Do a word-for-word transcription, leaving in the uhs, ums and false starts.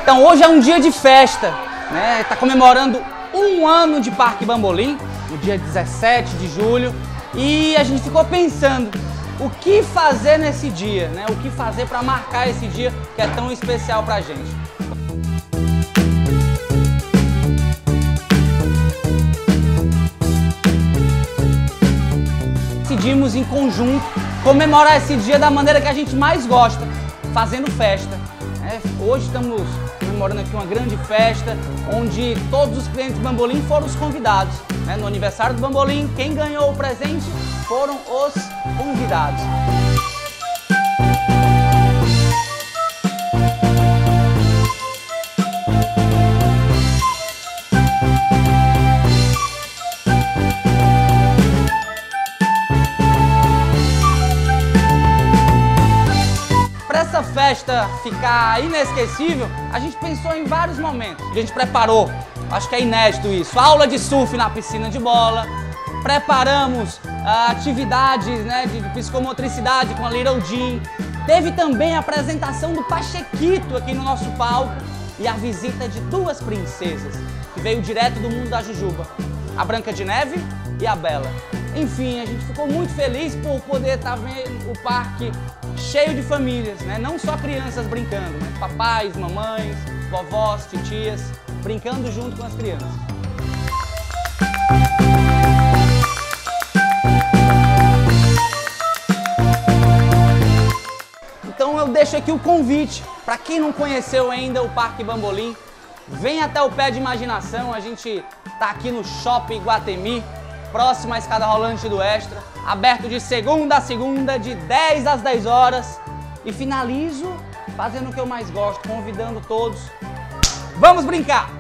Então hoje é um dia de festa, né? Tá comemorando um ano de Parque Bambolim, no dia dezessete de julho, e a gente ficou pensando o que fazer nesse dia, né? O que fazer para marcar esse dia que é tão especial pra gente. Decidimos em conjunto comemorar esse dia da maneira que a gente mais gosta, fazendo festa. É, hoje estamos comemorando aqui uma grande festa, onde todos os clientes do Bambolim foram os convidados. Né? No aniversário do Bambolim, quem ganhou o presente foram os convidados. Para essa festa ficar inesquecível, a gente pensou em vários momentos. A gente preparou, acho que é inédito isso, aula de surf na piscina de bola, preparamos uh, atividades, né, de psicomotricidade com a Little Jean, teve também a apresentação do Pachequito aqui no nosso palco e a visita de duas princesas, que veio direto do mundo da Jujuba, a Branca de Neve e a Bela. Enfim, a gente ficou muito feliz por poder estar vendo o parque cheio de famílias, né? Não só crianças brincando, né? Papais, mamães, vovós, titias, brincando junto com as crianças. Então eu deixo aqui o convite para quem não conheceu ainda o Parque Bambolim, vem até o Pé de Imaginação. A gente tá aqui no Shopping Iguatemi, próximo à escada rolante do Extra, aberto de segunda a segunda, de dez às dez horas. E finalizo fazendo o que eu mais gosto, convidando todos. Vamos brincar!